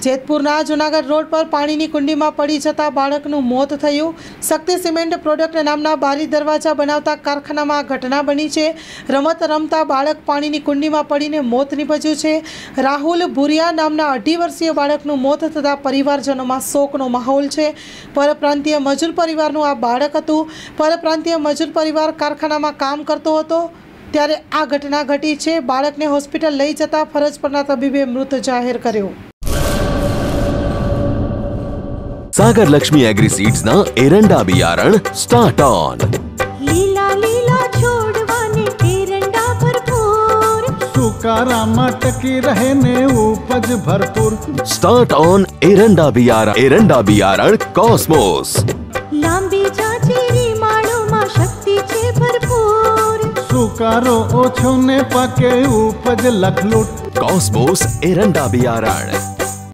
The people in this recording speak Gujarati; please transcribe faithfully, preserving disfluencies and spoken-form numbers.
જેતપુરના જૂનાગઢ રોડ પર પાણીની કુંડીમાં પડી જતા બાળકનું મોત થયું। શક્તિ સિમેન્ટ પ્રોડક્ટ નામના બારી દરવાજા બનાવતા કારખાનામાં આ ઘટના બની છે। રમત રમતા બાળક પાણીની કુંડીમાં પડીને મોત નીપજ્યું છે। રાહુલ ભુરિયા નામના અઢી વર્ષીય બાળકનું મોત થતાં પરિવારજનોમાં શોકનો માહોલ છે। પરપ્રાંતીય મજૂર પરિવારનું આ બાળક હતું। પરપ્રાંતીય મજૂર પરિવાર કારખાનામાં કામ કરતો હતો ત્યારે આ ઘટના ઘટી છે। બાળકને હોસ્પિટલ લઈ જતા ફરજ પરના તબીબે મૃત જાહેર કર્યો। सागर लक्ष्मी एग्री सीड्स ना एरंडा बियारण स्टार्ट ऑन। लीला लीला छोड़वाने एरंडा भरपूर, सुकारामा टकी रहे ने उपज भरपूर। स्टार्ट ऑन एरंडा बियारण एरंडा बियारण कॉस्मोस। लांबी जाचेरी माळो में शक्ति छे भरपूर, सुकारो ओछो ने पाके उपज लखलूट। कॉस्मोस एरंडा बियारण।